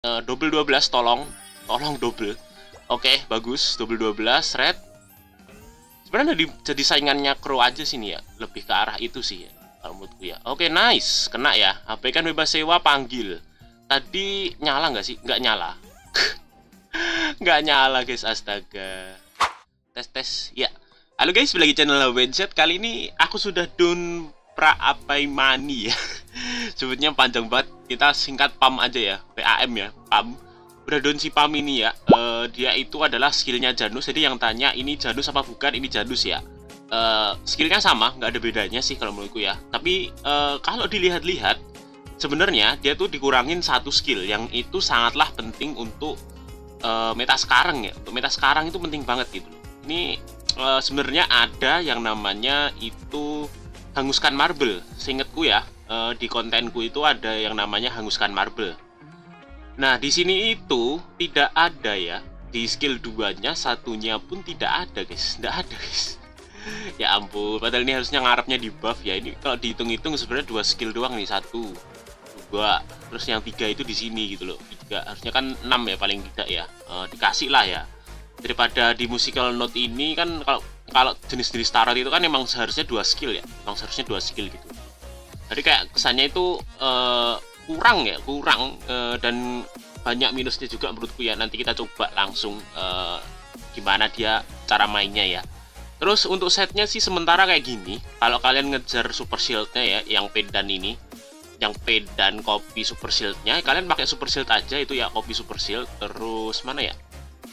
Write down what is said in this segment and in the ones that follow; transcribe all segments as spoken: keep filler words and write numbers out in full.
uh, double dua belas tolong. Tolong double. Oke, okay, bagus. Double dua belas, red. Sebenarnya jadi, jadi saingannya Crow aja sini ya. Lebih ke arah itu sih ya. Kalau menurutku ya. Oke, okay, nice. Kena ya. Abaikan bebas sewa, panggil. Tadi nyala nggak sih? Nggak nyala. Nggak nyala guys, astaga. Tes-tes. Ya. Halo guys, balik lagi channel Wenset. Kali ini aku sudah down pra apai mani ya. Sebutnya panjang banget. Kita singkat P A M aja ya. P A M ya. P A M. Udah down si P A M ini ya. Uh, dia itu adalah skillnya Janus. Jadi yang tanya ini Janus apa bukan? Ini Janus ya. Uh, skillnya sama, nggak ada bedanya sih kalau menurutku ya. Tapi uh, kalau dilihat-lihat, sebenarnya dia tuh dikurangin satu skill yang itu sangatlah penting untuk uh, meta sekarang ya. Untuk meta sekarang itu penting banget gitu loh. Ini uh, sebenarnya ada yang namanya itu hanguskan marble. Seingetku ya, uh, di kontenku itu ada yang namanya hanguskan marble. Nah, di sini itu tidak ada ya. Di skill dua-nya satunya pun tidak ada, guys. Tidak ada, guys. Ya ampun, padahal ini harusnya ngarepnya di buff ya. Ini kalau dihitung-hitung sebenarnya dua skill doang nih, satu, dua, terus yang tiga itu di sini gitu loh. Tiga, harusnya kan enam ya paling tidak ya. E, dikasih lah ya. Daripada di musical note ini kan kalau kalau jenis-jenis tarot itu kan emang seharusnya dua skill ya. Emang seharusnya dua skill gitu. Jadi kayak kesannya itu e, kurang ya, kurang e, dan banyak minusnya juga menurutku ya. Nanti kita coba langsung e, gimana dia cara mainnya ya. Terus untuk setnya sih sementara kayak gini. Kalau kalian ngejar super shieldnya ya, yang pedan ini, yang pedan kopi super shieldnya, kalian pakai super shield aja itu ya, kopi super shield. Terus mana ya?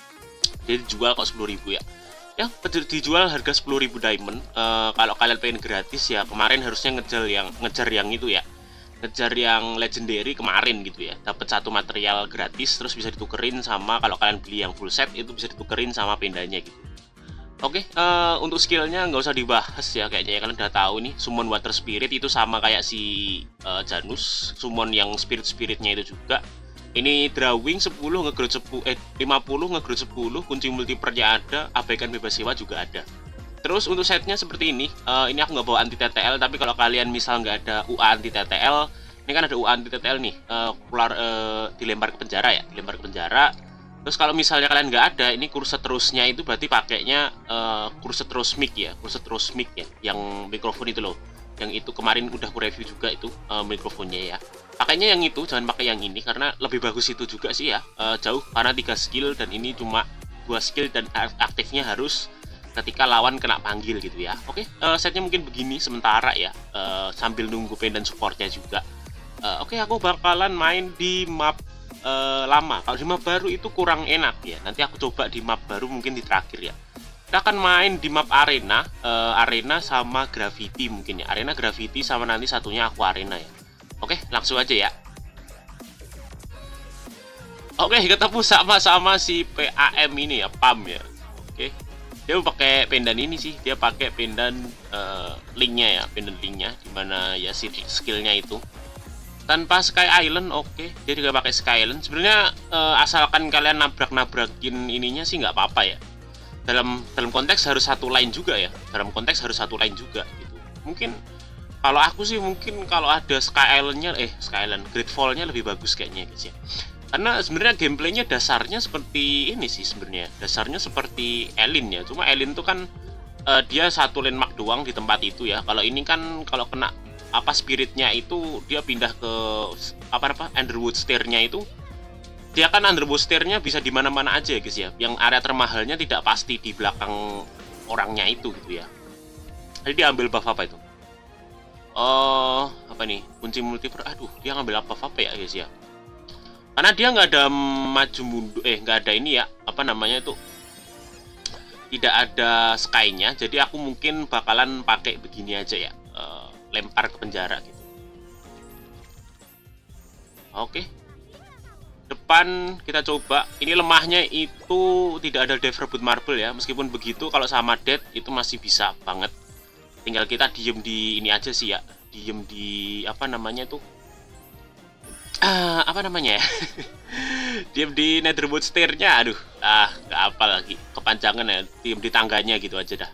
Jadi dijual kok sepuluh ribu ya. Ya dijual harga sepuluh ribu diamond. E, kalau kalian pengen gratis ya, kemarin harusnya ngejar yang ngejar yang itu ya, ngejar yang legendary kemarin gitu ya. Dapat satu material gratis, terus bisa ditukerin sama kalau kalian beli yang full set itu bisa ditukerin sama pendanya gitu. Oke, okay, uh, untuk skillnya nggak usah dibahas ya, kayaknya ya, kalian udah tahu nih. Summon water spirit itu sama kayak si uh, Janus, summon yang spirit-spiritnya itu juga. Ini drawing sepuluh, nge-growth sepuluh, eh lima puluh, nge-growth sepuluh, kunci multipernya ada, abaikan bebas sewa juga ada. Terus untuk setnya seperti ini, uh, ini aku nggak bawa anti T T L, tapi kalau kalian misal nggak ada U A anti T T L, ini kan ada U A anti T T L nih, uh, keluar uh, dilempar ke penjara ya, dilempar ke penjara. Terus kalau misalnya kalian nggak ada, ini kurse terusnya itu berarti pakainya uh, kurse terus mic ya, kurse terus mic ya, yang mikrofon itu loh, yang itu kemarin udah aku review juga itu uh, mikrofonnya ya. Pakainya yang itu, jangan pakai yang ini karena lebih bagus itu juga sih ya, uh, jauh karena tiga skill dan ini cuma dua skill dan aktifnya harus ketika lawan kena panggil gitu ya. Oke, uh, setnya mungkin begini sementara ya, uh, sambil nunggu pendan supportnya juga. Uh, Oke, aku bakalan main di map Uh, lama. Kalau di map baru itu kurang enak ya. Nanti aku coba di map baru mungkin di terakhir ya. Kita akan main di map arena, uh, arena sama gravity mungkin ya. Arena gravity sama nanti satunya aku arena ya. Oke, langsung aja ya. Oke, ketemu sama-sama si P A M ini ya, P A M ya. Oke. Dia pakai pendan ini sih. Dia pakai pendan uh, linknya ya, pendan linknya dimana ya si skillnya itu. Tanpa Sky Island, oke, okay. Dia juga pakai Sky Island. Sebenarnya uh, asalkan kalian nabrak-nabrakin ininya sih nggak apa-apa ya. Dalam dalam konteks harus satu line juga ya. Dalam konteks harus satu line juga gitu. Mungkin kalau aku sih mungkin kalau ada Sky Island-nya, eh Sky Island, Great Fall-nya lebih bagus kayaknya guys ya. Karena sebenarnya gameplaynya dasarnya seperti ini sih sebenarnya. Dasarnya seperti Elin ya. Cuma Elin tuh kan uh, dia satu landmark doang di tempat itu ya. Kalau ini kan kalau kena apa spiritnya itu dia pindah ke apa apa Underwood Stair-nya itu, dia kan Underwood Stair-nya bisa di mana-mana aja ya guys ya. Yang area termahalnya tidak pasti di belakang orangnya itu gitu ya. Jadi dia ambil buff apa itu? Oh, apa nih? Kunci multiper. Aduh, dia ngambil apa apa ya guys ya? Karena dia nggak ada maju mundur, eh nggak ada ini ya, apa namanya itu? Tidak ada sky-nya. Jadi aku mungkin bakalan pakai begini aja ya. Uh, lempar ke penjara gitu. Oke. Depan kita coba. Ini lemahnya itu tidak ada Death Rebut Marble ya. Meskipun begitu kalau sama Death itu masih bisa banget. Tinggal kita diem di ini aja sih ya. Diem di apa namanya tuh? Ah, apa namanya ya? Diem di Netherwood Stair-nya. Aduh, ah, nggak apa lagi. Kepanjangan ya. Diem di tangganya gitu aja dah.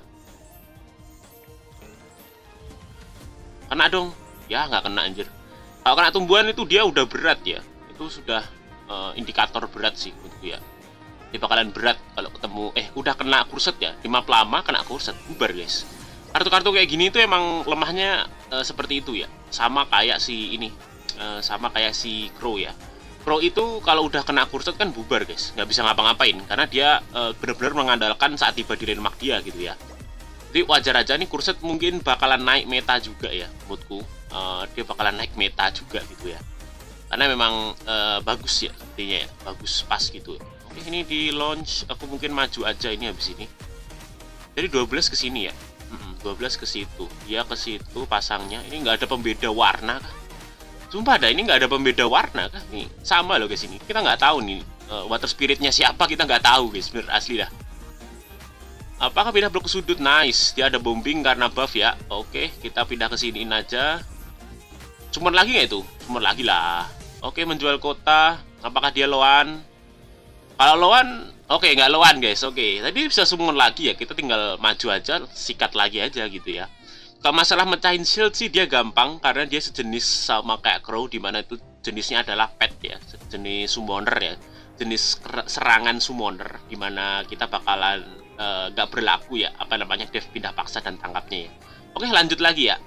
Kena dong. Ya nggak kena anjir. Kalau kena tumbuhan itu dia udah berat ya. Itu sudah uh, indikator berat sih menurutku ya. Dia bakalan berat kalau ketemu eh udah kena kurset ya, di map lama kena kurset bubar guys. Kartu-kartu kayak gini tuh emang lemahnya uh, seperti itu ya, sama kayak si ini uh, sama kayak si Crow ya. Crow itu kalau udah kena kurset kan bubar guys, nggak bisa ngapa-ngapain karena dia uh, benar-benar mengandalkan saat tiba di lane mark dia gitu ya. Jadi wajar aja nih kurset mungkin bakalan naik meta juga ya menurutku. Uh, dia bakalan naik meta juga gitu ya. Karena memang uh, bagus ya artinya ya, bagus pas gitu. Oke, ini di launch aku mungkin maju aja ini habis ini. Jadi dua belas ke sini ya. Mm-mm, dua belas ke situ. Dia ke situ pasangnya. Ini nggak ada pembeda warna kah? Sumpah ada, ini nggak ada pembeda warna kah? Nih, sama loh guys ini. Kita nggak tahu nih uh, water spiritnya siapa, kita nggak tahu guys, bener asli dah. Apakah pindah blok ke sudut? Nice, dia ada bombing karena buff ya. Oke, kita pindah ke siniin aja. Summon lagi nggak itu? Summon lagi lah. Oke, menjual kota. Apakah dia loan? Kalau loan, oke nggak loan guys. Oke, tadi bisa summon lagi ya. Kita tinggal maju aja, sikat lagi aja gitu ya. Kalau masalah mecahin shield sih dia gampang karena dia sejenis sama kayak Crow, dimana itu jenisnya adalah pet ya, jenis summoner ya, jenis serangan summoner, dimana kita bakalan nggak uh, berlaku ya apa namanya dev pindah paksa dan tangkapnya ya. Oke, lanjut lagi ya.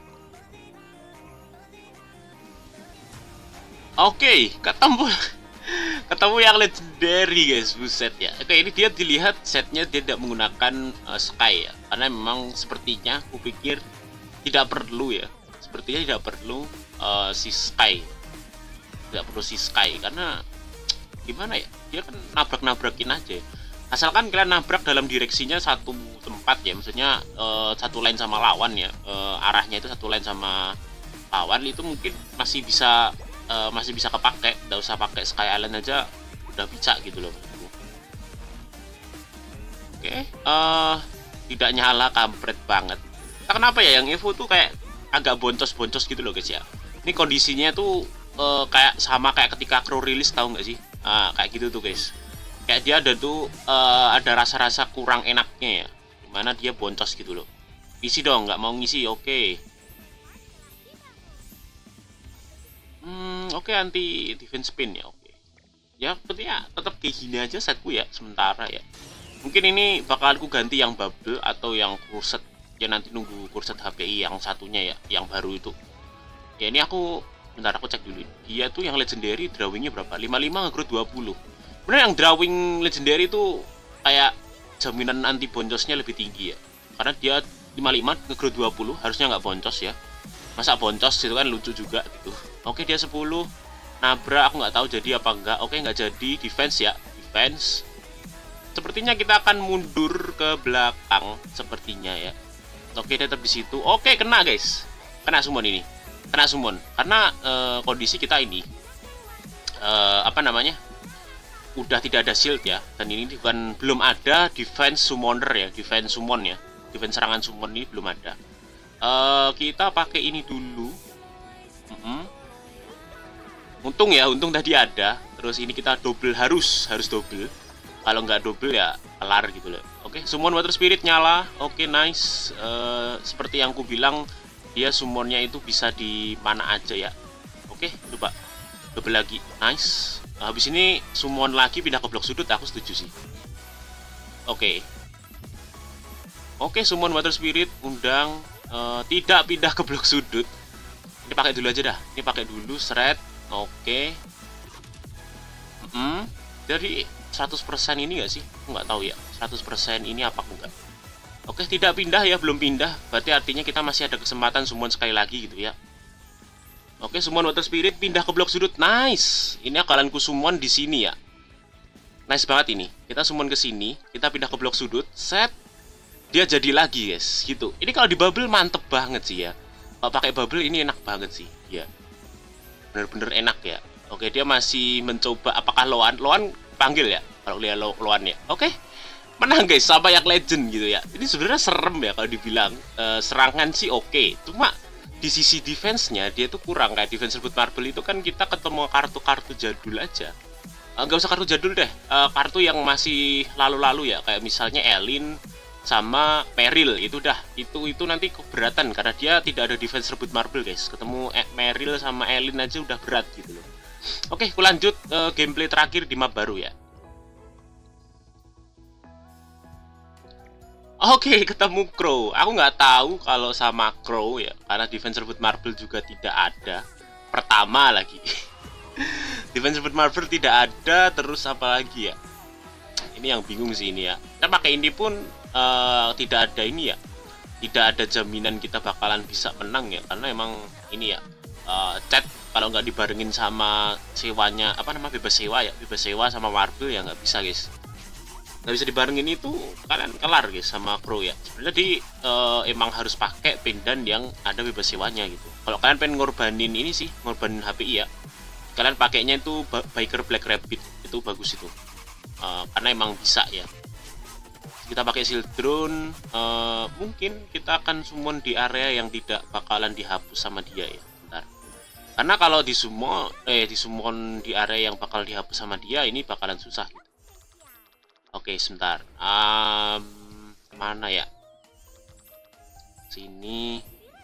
Oke, ketemu ketemu yang legendary guys, buset ya. Oke, ini dia dilihat setnya dia tidak menggunakan uh, Sky ya, karena memang sepertinya aku pikir tidak perlu ya, sepertinya tidak perlu uh, si Sky, tidak perlu si Sky karena gimana ya, dia kan nabrak-nabrakin aja. Asalkan kalian nabrak dalam direksinya satu tempat ya, maksudnya uh, satu line sama lawan ya, uh, arahnya itu satu line sama lawan, itu mungkin masih bisa uh, masih bisa kepake, nggak usah pakai Sky Island aja udah bisa gitu loh. Oke, uh, tidak nyala, kampret banget. Nah, kenapa ya yang Evo tuh kayak agak boncos-boncos gitu loh guys ya. Ini kondisinya tuh uh, kayak sama kayak ketika Crow rilis, tahu nggak sih? Nah, kayak gitu tuh guys. Kayak dia ada tuh uh, ada rasa-rasa kurang enaknya ya, dimana dia boncos gitu loh. Isi dong, nggak mau ngisi, oke. Okay. Hmm, oke okay, anti defense spin ya, oke. Okay. Ya, sepertinya tetap kayak gini aja setku ya sementara ya. Mungkin ini bakal aku ganti yang bubble atau yang kurset ya, nanti nunggu kurset H P I yang satunya ya, yang baru itu. Ya ini aku bentar aku cek dulu. Dia tuh yang legendary drawingnya berapa? lima puluh lima nge-growth dua puluh. Bener yang drawing legendary itu kayak jaminan anti boncosnya lebih tinggi ya, karena dia lima puluh lima nge-growth dua puluh, harusnya nggak boncos ya. Masa boncos itu kan lucu juga gitu. Oke, dia sepuluh nabrak, aku nggak tahu jadi apa enggak. Oke, nggak jadi. Defense ya, defense. Sepertinya kita akan mundur ke belakang sepertinya ya. Oke, tetap di situ. Oke, kena guys, kena summon ini, kena summon karena uh, kondisi kita ini uh, apa namanya, udah tidak ada shield ya, dan ini bukan belum ada defense summoner ya, defense summon ya, defense serangan summon ini belum ada. Uh, kita pakai ini dulu. Mm -hmm. Untung ya, untung tadi ada. Terus ini kita double, harus harus double. Kalau nggak double ya kelar gitu loh. Oke, summon water spirit nyala. Oke, nice. Uh, seperti yang ku bilang, dia summonnya itu bisa di mana aja ya. Oke, coba double lagi, nice. Habis ini summon lagi pindah ke blok sudut, aku setuju sih. Oke. Oke, summon water spirit, undang, uh, tidak pindah ke blok sudut. Ini pakai dulu aja dah. Ini pakai dulu shred. Oke. Mm -hmm. Jadi seratus persen ini nggak sih? Aku nggak tahu ya. seratus persen ini apa enggak? Oke, tidak pindah ya, belum pindah. Berarti artinya kita masih ada kesempatan summon sekali lagi gitu ya. Oke, summon water spirit pindah ke blok sudut. Nice. Ini akalan ku summon di sini ya. Nice banget ini. Kita summon ke sini, kita pindah ke blok sudut, set. Dia jadi lagi, guys. Gitu. Ini kalau di bubble mantep banget sih ya. Kalau pakai bubble ini enak banget sih. Ya. Bener-bener enak ya. Oke, dia masih mencoba apakah Loan, Loan panggil ya. Kalau lihat lo, Loan ya. Oke. Menang guys sama yang legend gitu ya. Ini sebenarnya serem ya kalau dibilang. E, serangan sih oke. Cuma di sisi defense-nya dia tuh kurang. Kayak defense rebut marble itu kan kita ketemu kartu-kartu jadul aja. E, gak usah kartu jadul deh, e, kartu yang masih lalu-lalu ya, kayak misalnya Elin sama Meryl. Itu dah, itu itu nanti keberatan karena dia tidak ada defense rebut marble guys. Ketemu e Meryl sama Elin aja udah berat gitu loh. Oke, aku lanjut uh, gameplay terakhir di map baru ya. Oke, ketemu Crow. Aku nggak tahu kalau sama Crow ya, karena Defense Reboot Marble juga tidak ada. Pertama lagi, Defense Reboot Marble tidak ada, terus apa lagi ya? Ini yang bingung sih ini ya. Kita pakai ini pun uh, tidak ada ini ya, tidak ada jaminan kita bakalan bisa menang ya, karena emang ini ya uh, chat kalau nggak dibarengin sama sewanya apa nama bebas sewa ya, bebas sewa sama Marble ya nggak bisa guys. Nggak bisa dibarengin itu kalian kelar guys sama Crow ya. Sebenarnya di uh, emang harus pakai pendan yang ada bebas sewanya gitu. Kalau kalian pengen ngorbanin ini sih, ngorbanin H P I ya, kalian pakainya itu Biker Black Rabbit, itu bagus itu. Uh, karena emang bisa ya. Kita pakai shield drone, uh, mungkin kita akan summon di area yang tidak bakalan dihapus sama dia ya. Bentar. Karena kalau di summon eh di summon di area yang bakal dihapus sama dia ini bakalan susah gitu. Oke, sebentar. Um, mana ya? Sini.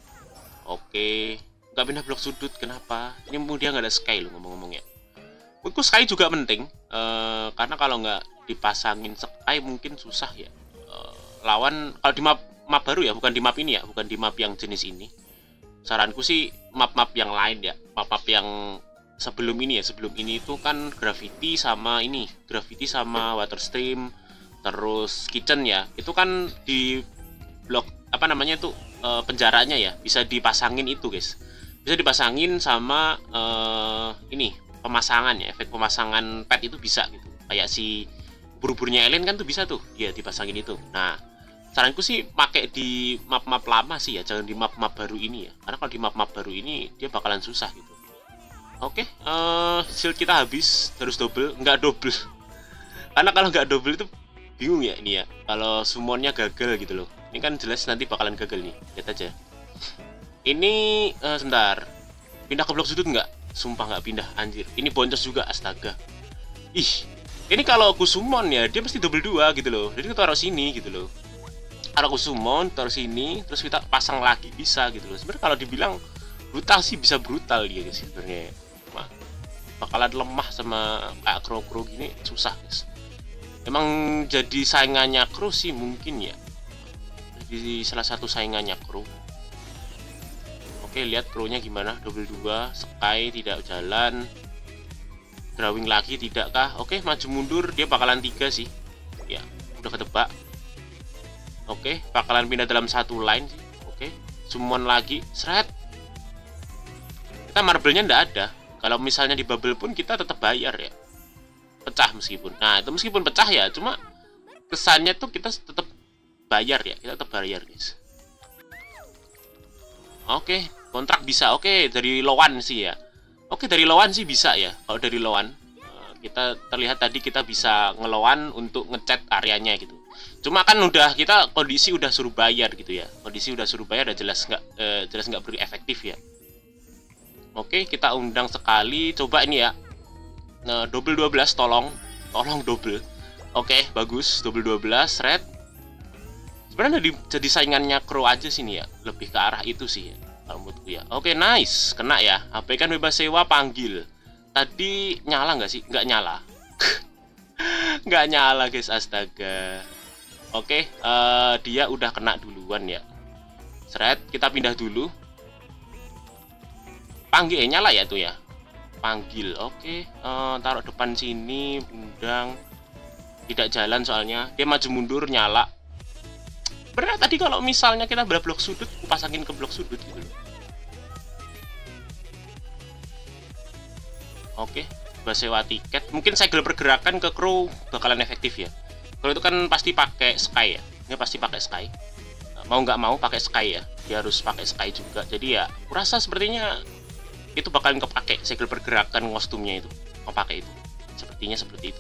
Oke. Nggak pindah blok sudut, kenapa? Ini dia nggak ada sky loh ngomong-ngomongnya. Menurutku sky juga penting. Uh, karena kalau nggak dipasangin sky mungkin susah ya. Uh, lawan, kalau di map, map baru ya, bukan di map ini ya. Bukan di map yang jenis ini. Saranku sih map-map yang lain ya. Map-map yang sebelum ini ya, sebelum ini itu kan Gravity sama ini, Gravity sama Waterstream, terus Kitchen ya, itu kan di blok apa namanya itu e, penjaranya ya, bisa dipasangin itu guys, bisa dipasangin sama e, ini pemasangan ya, efek pemasangan pet itu bisa gitu, kayak si buru-burunya Ellen kan tuh bisa tuh, ya dipasangin itu. Nah saranku sih pakai di map-map lama sih ya, jangan di map-map baru ini ya, karena kalau di map-map baru ini dia bakalan susah gitu. Oke, okay, uh, shield kita habis, terus double, nggak double. Karena kalau nggak double itu bingung ya ini ya. Kalau summonnya gagal gitu loh. Ini kan jelas nanti bakalan gagal nih. Lihat aja. Ini uh, sebentar. Pindah ke blok sudut nggak? Sumpah nggak pindah, anjir. Ini boncos juga, astaga. Ih, ini kalau aku summon ya, dia pasti double dua gitu loh. Jadi kita taruh sini gitu loh. Kalau aku summon, taruh sini, terus kita pasang lagi bisa gitu loh. Sebenarnya kalau dibilang brutal sih bisa brutal dia sih sebenarnya. Bakalan lemah sama kayak Crow-Crow gini susah guys. Emang jadi saingannya Crow sih mungkin ya, jadi salah satu saingannya Crow. Oke, lihat Crow-nya gimana, double dua, Sky tidak jalan, drawing lagi tidak kah? Oke, maju mundur dia bakalan tiga sih ya, udah ketebak. Oke, bakalan pindah dalam satu line sih. Oke, summon lagi, seret. Kita marble-nya ndak ada. Kalau misalnya di bubble pun kita tetap bayar ya, pecah meskipun. Nah itu meskipun pecah ya, cuma kesannya tuh kita tetap bayar ya, kita tetap bayar guys. Oke, kontrak bisa. Oke, dari lowan sih ya. Oke, dari lowan sih bisa ya. Kalau dari lowan kita terlihat tadi kita bisa ngelowan untuk ngecat areanya gitu. Cuma kan udah kita kondisi udah suruh bayar gitu ya. Kondisi udah suruh bayar, udah jelas nggak eh, jelas nggak beri efektif ya. Oke, kita undang sekali. Coba ini ya. Nah, double dua belas tolong. Tolong double. Oke, bagus. Double dua belas red. Sebenarnya jadi, jadi saingannya Crow aja sini ya. Lebih ke arah itu sih ya, kalau menurutku ya. Oke, nice. Kena ya. H P kan bebas sewa panggil. Tadi nyala nggak sih? Nggak nyala. Nggak nyala guys, astaga. Oke, uh, dia udah kena duluan ya. Seret, kita pindah dulu. Panggil, eh, nyala ya tuh ya. Panggil, oke. Uh, taruh depan sini, undang. Tidak jalan soalnya. Dia maju mundur, nyala. Bener tadi kalau misalnya kita berblok sudut, aku pasangin ke blok sudut gitu loh. Oke, bebas sewa tiket. Mungkin segel pergerakan ke Crow bakalan efektif ya. Crow itu kan pasti pakai sky ya. Ini pasti pakai sky. Mau nggak mau pakai sky ya. Dia harus pakai sky juga. Jadi ya, aku rasa sepertinya itu bakalan kepake segel pergerakan kostumnya itu, kepake itu, sepertinya seperti itu.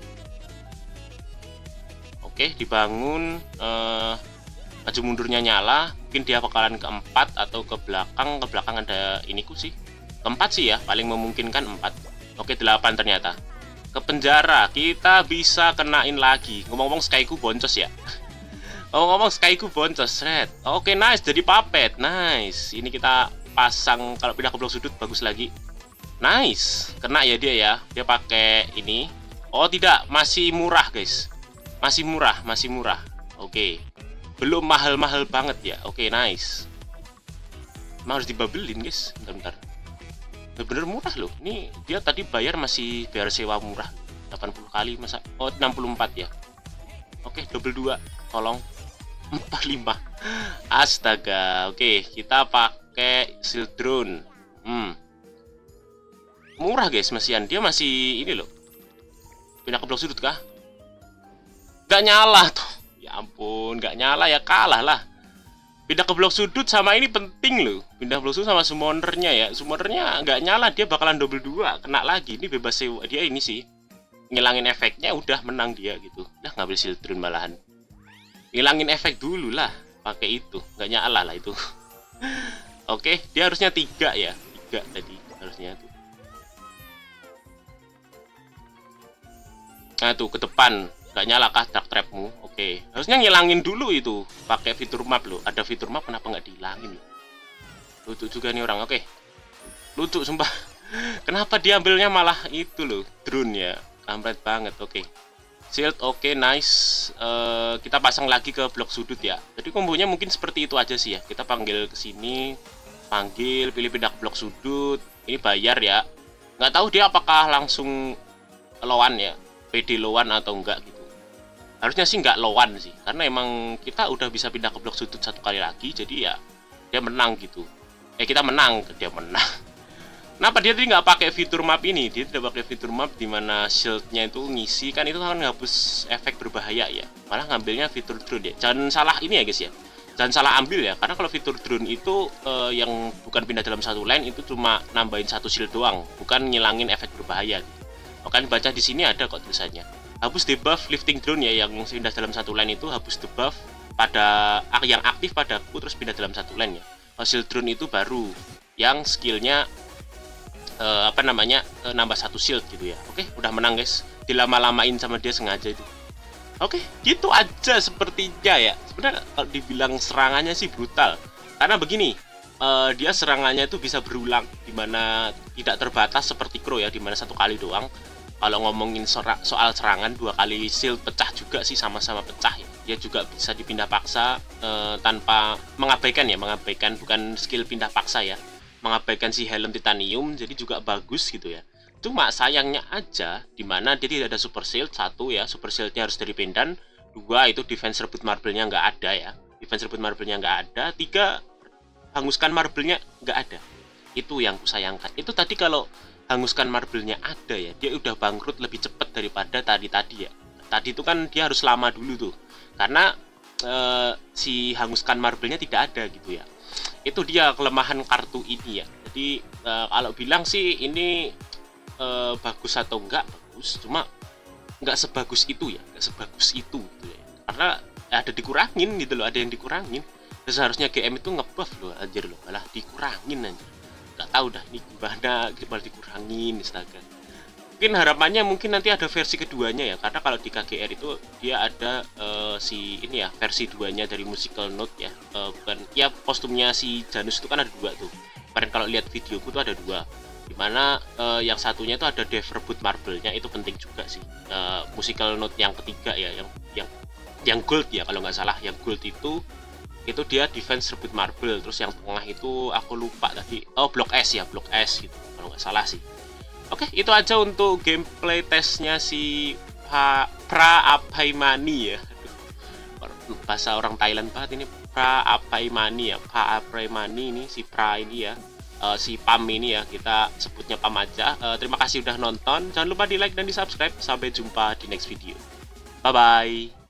Oke, dibangun, eh, maju mundurnya nyala, mungkin dia bakalan keempat atau ke belakang. Ke belakang ada iniku sih, keempat sih ya, paling memungkinkan empat. Oke, delapan ternyata. Ke penjara, kita bisa kenain lagi. Ngomong-ngomong skyku boncos ya. Ngomong-ngomong skyku boncos, red. Oke, nice, jadi puppet, nice. Ini kita pasang, kalau pindah ke blok sudut bagus lagi. Nice, kena ya dia ya. Dia pakai ini. Oh tidak, masih murah guys. Masih murah, masih murah. Oke, belum mahal-mahal banget ya. Oke, nice. Emang harus dibabelin guys. Bentar-bentar. Bener-bener murah loh. Ini dia tadi bayar masih bayar sewa murah. delapan puluh kali masa. Oh enam puluh empat ya. Oke, double dua. Tolong. empat puluh lima. Astaga. Oke, kita pakai shield drone. Hmm. Murah guys, masihan. Dia masih ini loh. Pindah ke blok sudut kah? Gak nyala tuh. Ya ampun, gak nyala ya, kalah lah. Pindah ke blok sudut sama ini penting loh. Pindah blok sudut sama summonernya ya. Summonernya nggak nyala, dia bakalan double dua, kena lagi. Ini bebas sewa. Dia ini sih ngilangin efeknya, udah menang dia gitu. Udah ngambil shield drone malahan. Ngilangin efek dulu lah, pakai itu. Nggak nyala lah itu. Oke, dia harusnya tiga ya. Tiga tadi harusnya tuh. Nah tuh ke depan nggak nyala kah truck trapmu? Oke, harusnya ngilangin dulu itu pakai fitur map loh. Ada fitur map kenapa nggak dihilangin loh? Lucu juga nih orang. Oke, lucu sumpah. Kenapa diambilnya malah itu loh, drone ya, kampret banget. Oke, shield oke, nice. Uh, kita pasang lagi ke blok sudut ya. Jadi kombonya mungkin seperti itu aja sih ya. Kita panggil ke sini, panggil, pilih pindah ke blok sudut. Ini bayar ya. Nggak tahu dia apakah langsung lowan ya, P D lowan atau enggak gitu. Harusnya sih nggak lowan sih, karena emang kita udah bisa pindah ke blok sudut satu kali lagi, jadi ya dia menang gitu. Eh kita menang, dia menang. Kenapa dia tadi nggak pakai fitur map ini? Dia tidak pakai fitur map dimana shieldnya itu ngisi, kan itu kan ngapus efek berbahaya ya. Malah ngambilnya fitur drone ya. Jangan salah ini ya guys ya. Jangan salah ambil ya, karena kalau fitur drone itu eh, yang bukan pindah dalam satu lane itu cuma nambahin satu shield doang, bukan ngilangin efek berbahaya. Gitu. Oke, baca di sini ada kok tulisannya. Hapus debuff lifting drone ya, yang pindah dalam satu lane itu hapus debuff pada yang aktif padaku terus pindah dalam satu lane ya. Shield drone itu baru yang skillnya uh, apa namanya uh, nambah satu shield gitu ya. Oke, udah menang guys. Dilama-lamain sama dia sengaja itu. Oke, gitu aja sepertinya ya. Sebenarnya kalau dibilang serangannya sih brutal. Karena begini, uh, dia serangannya itu bisa berulang, dimana tidak terbatas seperti Crow ya, dimana satu kali doang. Kalau ngomongin soal serangan, dua kali shield pecah juga sih, sama-sama pecah ya. Dia juga bisa dipindah paksa e, tanpa mengabaikan ya, mengabaikan bukan skill pindah paksa ya, mengabaikan si helm titanium, jadi juga bagus gitu ya. Cuma sayangnya aja, dimana dia tidak ada super shield, satu ya, super shieldnya harus dari pendan, dua itu defense rebut marble-nya nggak ada ya, defense rebut marble-nya nggak ada, tiga hanguskan marble-nya nggak ada. Itu yang kusayangkan. Itu tadi kalau hanguskan marble-nya ada ya, dia udah bangkrut lebih cepat daripada tadi-tadi ya. Tadi itu kan dia harus lama dulu tuh, karena e, si hanguskan marble-nya tidak ada gitu ya. Itu dia kelemahan kartu ini ya. Jadi e, kalau bilang sih ini e, bagus atau enggak, bagus, cuma nggak sebagus itu ya, nggak sebagus itu gitu ya. Karena ada dikurangin gitu loh, ada yang dikurangin. Seharusnya G M itu ngebuff loh, anjir loh, malah dikurangin anjir. Gak tahu dah ini gimana, gimana dikurangin astaga. Mungkin harapannya mungkin nanti ada versi keduanya ya, karena kalau di K G R itu dia ada uh, si ini ya, versi duanya dari musical note ya, uh, bukan ya, kostumnya si Janus itu kan ada dua tuh. Kemarin kalau lihat videoku tuh ada dua, dimana uh, yang satunya itu ada dev rebut marble-nya, itu penting juga sih. Uh, musical note yang ketiga ya, yang yang yang gold ya kalau nggak salah, yang gold itu itu dia defense rebut marble, terus yang tengah itu aku lupa tadi, oh blok S ya, blok S gitu kalau nggak salah sih. Oke, itu aja untuk gameplay testnya si pa, Pra Apaimani ya. Bahasa orang Thailand banget ini, Pra Apaimani ya, Pra Apaimani ini si Pra ini ya, uh, si Pam ini ya, kita sebutnya Pam aja. Uh, terima kasih udah nonton, jangan lupa di like dan di subscribe. Sampai jumpa di next video, bye bye.